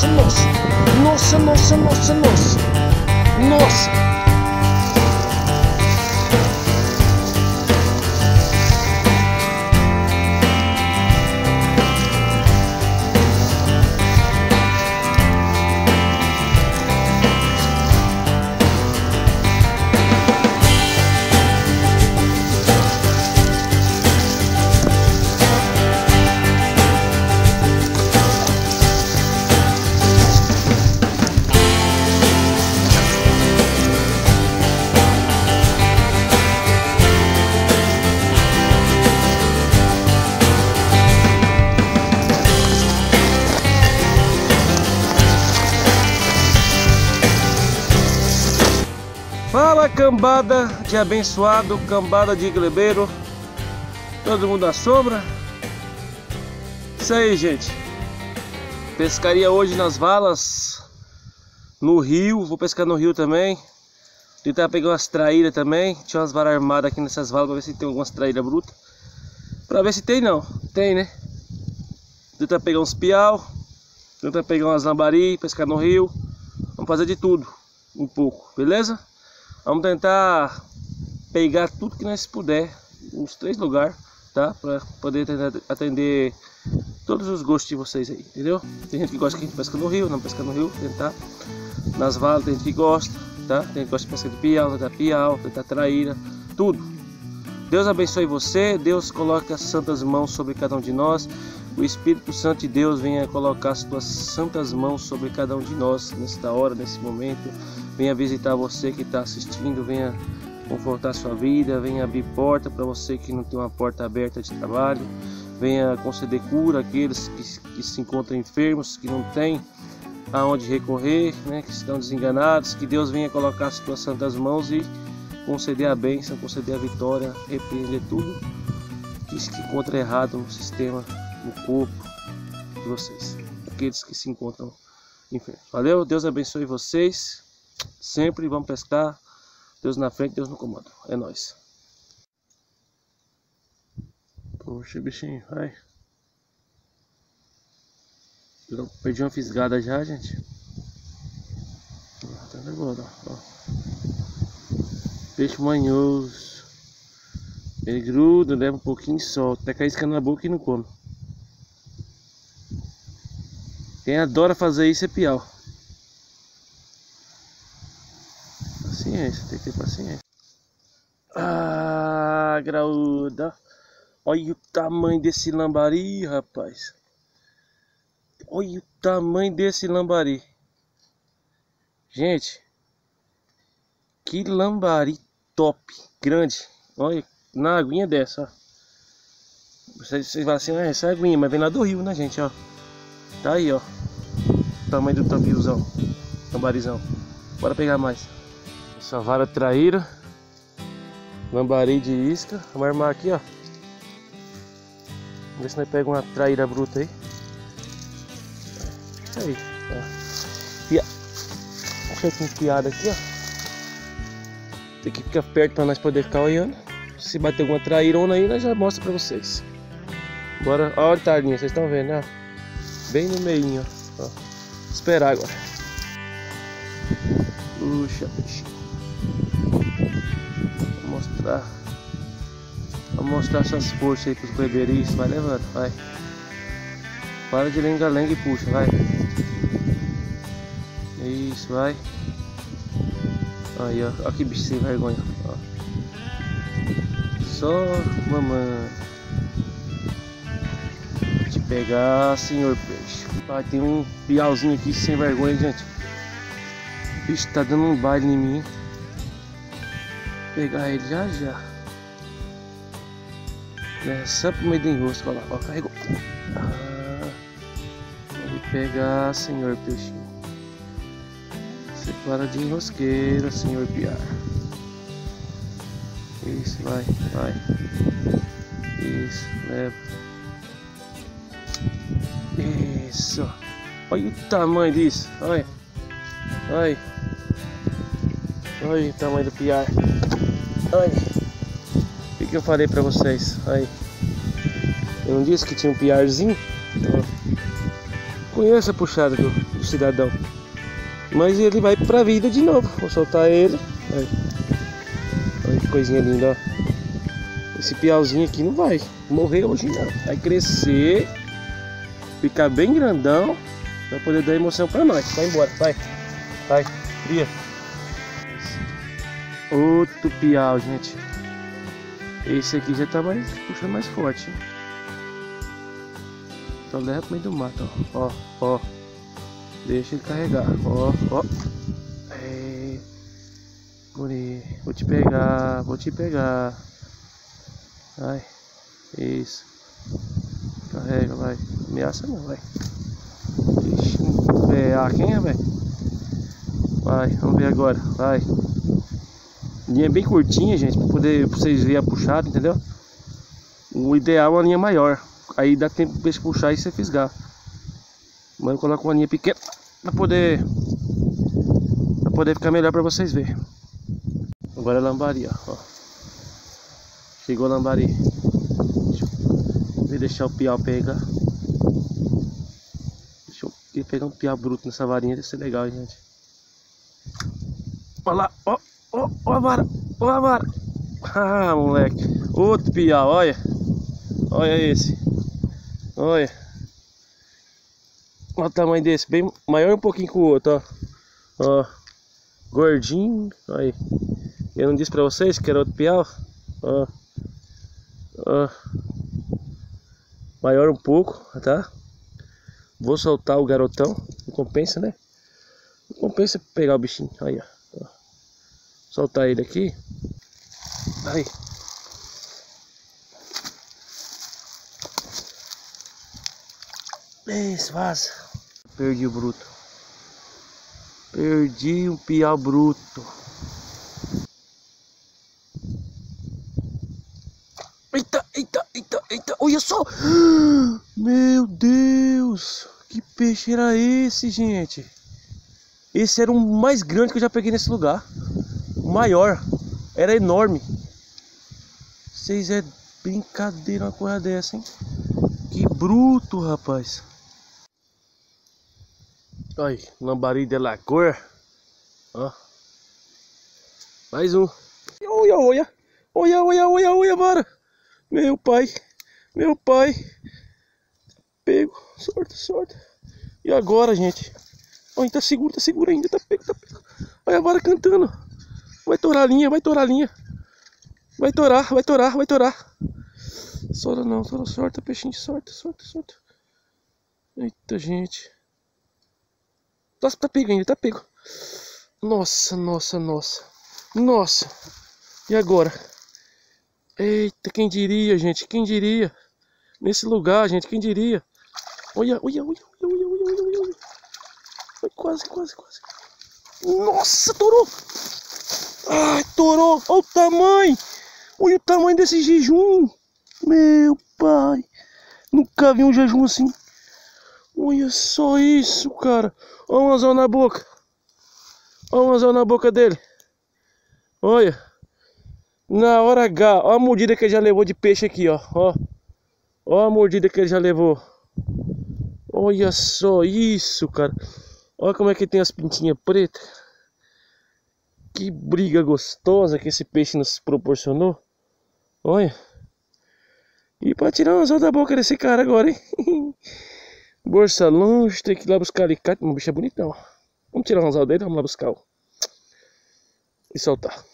nossa, nossa. Nossa, nossa, nossa, nossa. Nossa. Fala, cambada de abençoado, cambada de glebeiro, todo mundo à sombra. Isso aí, gente. Pescaria hoje nas valas, no rio. Vou pescar no rio também. Tentar pegar umas traíras também. Tinha umas varas armadas aqui nessas valas pra ver se tem algumas traíras brutas. Pra ver se tem, não. Tem, né? Tentar pegar uns piau, tentar pegar umas lambari, pescar no rio. Vamos fazer de tudo, um pouco, beleza? Vamos tentar pegar tudo que nós puder, uns 3 lugares, tá? Pra poder tentar atender todos os gostos de vocês aí, entendeu? Tem gente que gosta que a gente pesca no rio, não pesca no rio, tentar. Nas valas tem gente que gosta, tá? Tem gente que gosta de pescar de piau, tentar traíra, tudo. Deus abençoe você, Deus coloque as santas mãos sobre cada um de nós. O Espírito Santo de Deus venha colocar as tuas santas mãos sobre cada um de nós nesta hora, nesse momento. Venha visitar você que está assistindo, venha confortar a sua vida, venha abrir porta para você que não tem uma porta aberta de trabalho. Venha conceder cura àqueles que se encontram enfermos, que não têm aonde recorrer, né, que estão desenganados. Que Deus venha colocar as tuas santas mãos e conceder a bênção, conceder a vitória, repreender tudo que se encontra errado no sistema, no corpo de vocês, aqueles que se encontram enfermos. Valeu, Deus abençoe vocês, sempre vamos pescar, Deus na frente, Deus no comando, é nóis. Poxa, bichinho, vai. Eu perdi uma fisgada já, gente. Tá agora, ó. Peixe manhoso. Ele gruda, leva um pouquinho e solta, até cair isca na boca e não come. Quem adora fazer isso é piau. Paciência, tem que ter paciência. Ah, graúda. Olha o tamanho desse lambari, rapaz. Olha o tamanho desse lambari. Gente, que lambari top, grande. Olha, na aguinha dessa, ó. Vocês vão assim, ah, essa é aguinha, mas vem lá do rio, né, gente, ó. Tá aí, ó. O tamanho do tambiozão, lambarizão. Bora pegar mais. Essa vara traíra. Lambari de isca. Vamos armar aqui, ó. Vamos ver se nós pegamos uma traíra bruta aí. Isso aí, ó. Deixa eu ter piada aqui, ó. Tem que ficar perto pra nós poder ficar olhando. Se bater alguma trairona aí, nós já mostra pra vocês. Bora, olha a linha, vocês estão vendo, né? Bem no meinho, ó. Esperar agora. Puxa, peixe. Vou mostrar suas forças aí pros bebês. Vai levando, vai. Para de lenga-lenga e puxa, vai. Isso, vai. Aí, ó. Olha que bicho sem vergonha, ó. Só mamãe. Vou te pegar, senhor peixe. Vai, tem um piauzinho aqui sem vergonha, gente. O bicho tá dando um baile em mim. Vou pegar ele já já. É, só pro meio do enrosco, olha lá, ó, carregou. Vou pegar, senhor peixinho. Você para de enrosqueira, senhor piar. Isso, vai, vai. Isso, leva. Isso. Olha o tamanho disso, olha. Olha. Olha o tamanho do piar. Olha. O que eu falei pra vocês? Aí. Eu não disse que tinha um piarzinho? Conheço a puxada do cidadão. Mas ele vai pra vida de novo. Vou soltar ele. Aí. Olha que coisinha linda, ó. Esse piauzinho aqui não vai morrer hoje não. Vai crescer, ficar bem grandão, pra poder dar emoção pra nós. Vai embora, vai. Vai, cria. Outro piau, gente. Esse aqui já tá mais, puxando mais forte. Então leva pro meio do mato, ó. Ó, ó. Deixa ele carregar, ó, ó. É... Guri, vou te pegar, vou te pegar. Vai, isso. Carrega, vai. Ameaça não, vai. Ixi, quem é, velho? Vai, vamos ver agora, vai. Linha bem curtinha, gente, pra vocês verem a puxada, entendeu? O ideal é uma linha maior. Aí dá tempo pro peixe puxar e você fisgar. Mas eu coloco uma linha pequena pra poder ficar melhor pra vocês verem. Agora é lambari, ó. Chegou o lambari. Deixa eu deixar o piau pegar. Deixa eu pegar um piau bruto nessa varinha, deve ser legal, gente. Olha lá, ó, ó, ó a vara, ó a vara. Ah, moleque. Outro piau, olha. Olha esse. Olha. Olha o tamanho desse, bem maior um pouquinho que o outro, ó. Ó. Gordinho, aí. Eu não disse pra vocês que era outro piau? Ó. Ó. Maior um pouco, tá? Vou soltar o garotão. Não compensa, né? Não compensa pegar o bichinho. Aí, ó. Soltar ele aqui. Aí. Isso, vaza. Perdi o bruto. Perdi um piau bruto. Eita, eita, eita, eita. Olha só. Meu Deus. Que peixe era esse, gente? Esse era o mais grande que eu já peguei nesse lugar. O maior. Era enorme. Vocês é brincadeira uma coisa dessa, hein? Que bruto, rapaz. Olha, lambari de lagoa. Ó. Mais um. Olha, olha. Olha, olha, olha, olha, vara. Meu pai. Meu pai. Pego. Sorte, sorte. E agora, gente? Olha, tá seguro ainda. Tá pego, tá pego. Olha a vara cantando. Vai torar a linha, vai torar a linha. Vai torar, vai torar, vai torar. Sora não, sora, sorta, peixinho, sorta, sorta, sorta. Eita, gente. Nossa, tá pego ainda, tá pego. Nossa, nossa, nossa. Nossa. E agora? Eita, quem diria, gente? Quem diria? Nesse lugar, gente, quem diria? Olha, olha, olha, olha, olha, olha, olha, olha. Foi quase, quase, quase. Nossa, torou. Ai, torou. Olha o tamanho. Olha o tamanho desse jejum. Meu pai. Nunca vi um jejum assim. Olha só isso, cara. Olha um anzol na boca. Olha um anzol na boca dele. Olha. Na hora H. Olha a mordida que ele já levou de peixe aqui, ó. Ó. Olha a mordida que ele já levou. Olha só isso, cara. Olha como é que tem as pintinhas pretas. Que briga gostosa que esse peixe nos proporcionou. Olha. E pra tirar um anzol da boca desse cara agora, hein? Bolsa longe, tem que ir lá buscar alicate. Um bicho é bonitão. Vamos tirar o anzol dele, vamos lá buscar. E soltar.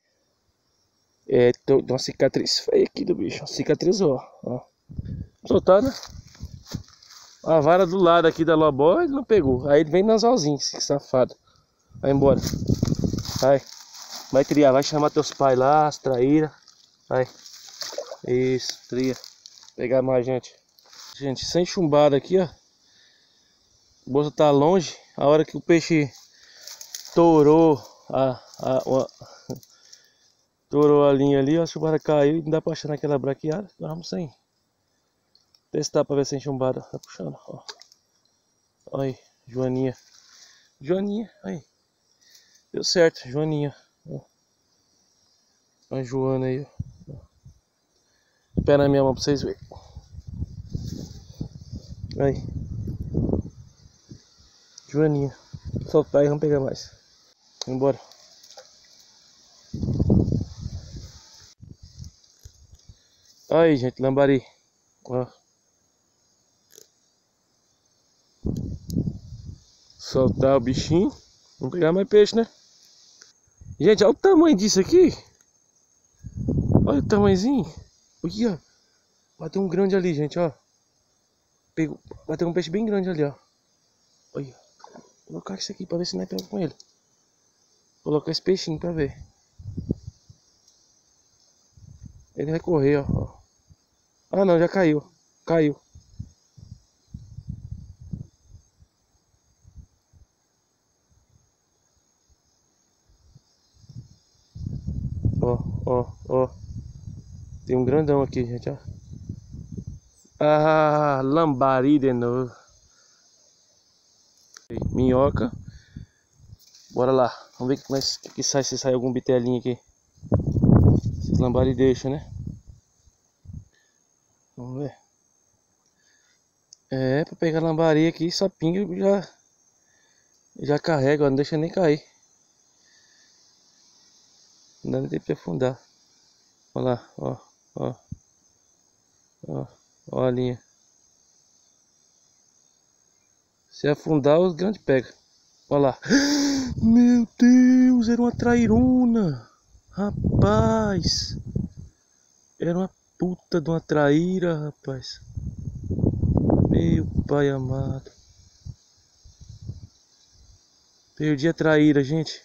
É, tem uma cicatriz feia aqui do bicho. Cicatrizou, ó. Soltar, né? A vara do lado aqui da lobó ele não pegou. Aí ele vem no anzolzinho, esse safado. Vai embora. Vai. Vai criar, vai chamar teus pais lá, as traíras. Vai. Isso, tria. Pegar mais, gente. Gente, sem chumbada aqui, ó. A bolsa tá longe. A hora que o peixe torou torou a linha ali, ó, a chumbada caiu e não dá pra achar naquela braqueada. Nós vamos sem testar pra ver sem chumbada. Tá puxando, ó. Olha aí, Joaninha. Joaninha, aí. Deu certo, Joaninha. Ó. A Joana aí, ó. Espera na minha mão pra vocês verem. Aí. Joaninha. Soltar e vamos pegar mais. Vambora. Aí, gente, lambari. Ó. Soltar o bichinho. Vamos pegar mais peixe, né? Gente, olha o tamanho disso aqui. Olha o tamanhozinho. Olha. Bateu um grande ali, gente, ó. Pegou. Bateu um peixe bem grande ali, ó. Olha. Vou colocar isso aqui pra ver se não é pego com ele. Vou colocar esse peixinho pra ver. Ele vai correr, ó. Ah, não, já caiu. Caiu. Ó. Tem um grandão aqui, gente, ó. Ah, lambari de novo. Minhoca. Bora lá. Vamos ver que sai, se sai algum bitelinho aqui. Esses lambari deixa, né? Vamos ver. É, pra pegar lambari aqui, só pinga já carrega, ó, não deixa nem cair. Não dá nem tempo de afundar. Olha lá, ó a linha. Se afundar, os grandes pegam. Olha lá. Meu Deus, era uma trairona. Rapaz. Era uma puta de uma traíra, rapaz. Meu pai amado. Perdi a traíra, gente.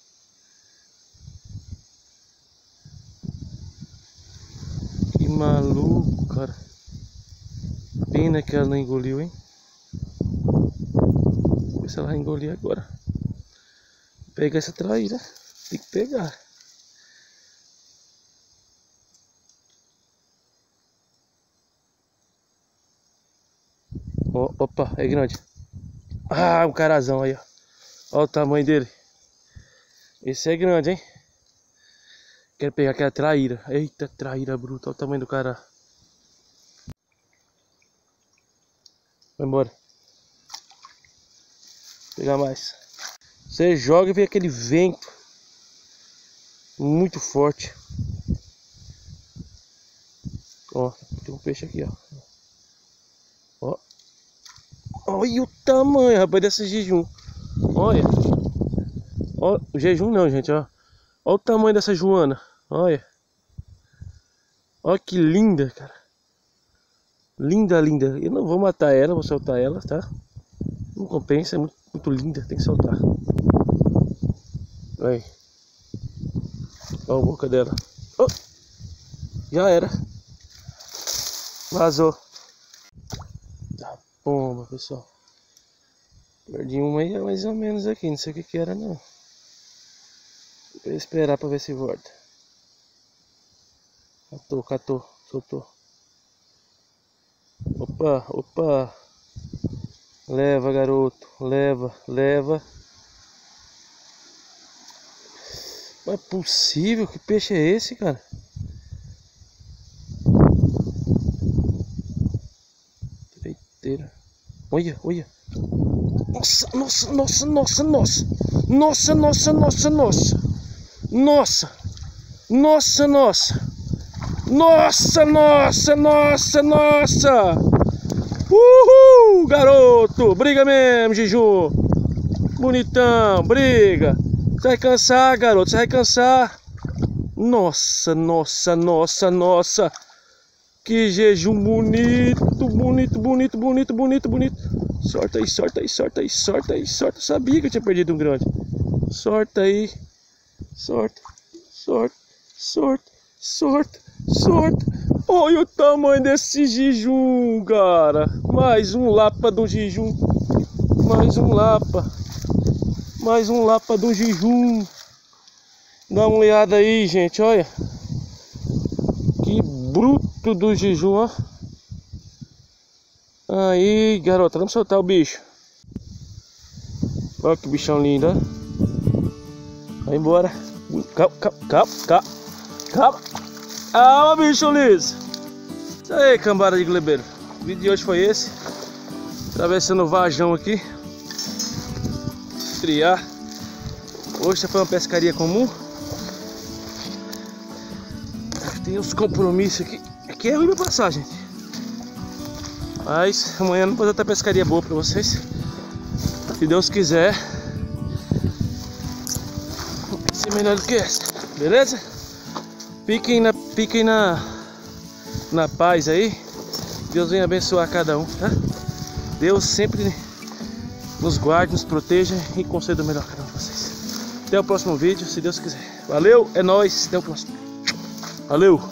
Que maluco, cara. Pena que ela não engoliu, hein? Vou ver se ela vai engolir agora. Vou pegar essa traíra. Tem que pegar. Opa, é grande. Ah, um carazão aí, ó. Olha o tamanho dele. Esse é grande, hein? Quero pegar aquela traíra. Eita, traíra bruta. Olha o tamanho do cara. Vai embora. Vou pegar mais. Você joga e vê aquele vento muito forte. Ó, tem um peixe aqui, ó. Olha o tamanho, rapaz, desse jejum. Olha. Ó, o jejum não, gente, ó. Olha o tamanho dessa Joana. Olha. Olha que linda, cara. Linda, linda. Eu não vou matar ela, vou soltar ela, tá? Não compensa, é muito linda, tem que soltar. Aí. Olha a boca dela. Oh, já era. Vazou. Tá bomba, pessoal. Perdi uma aí mais ou menos aqui, não sei o que era não. Vou esperar pra ver se volta. Catou, soltou. Opa. Leva, garoto, leva. Não é possível, que peixe é esse, cara? Direiteira. Olha. Nossa. Uhul, garoto. Briga mesmo, Jejum. Bonitão, briga. Você vai cansar, garoto, você vai cansar. Nossa. Que jejum bonito. Sorta aí. Sabia que eu tinha perdido um grande. Sorta aí. Sorta. Olha o tamanho desse jejum, cara. Mais um lapa do jejum. Mais um lapa do jejum. Dá uma olhada aí, gente, olha. Que bruto do jejum, ó. Aí, garota, vamos soltar o bicho. Olha que bichão lindo, ó. Vai embora. Calma. Ah, bicho liso. Isso aí, cambada de glebeiro. O vídeo de hoje foi esse. Atravessando o vajão aqui. estrear. Hoje foi uma pescaria comum. Tem uns compromissos aqui. Aqui é ruim pra passar, gente. Mas amanhã não pode ter pescaria boa pra vocês. Se Deus quiser, vai ser melhor do que essa. Beleza? Fiquem na paz aí. Deus venha abençoar cada um, tá? Deus sempre nos guarde, nos proteja e conceda o melhor a cada um de vocês. Até o próximo vídeo, se Deus quiser. Valeu, é nóis, até o próximo. Valeu!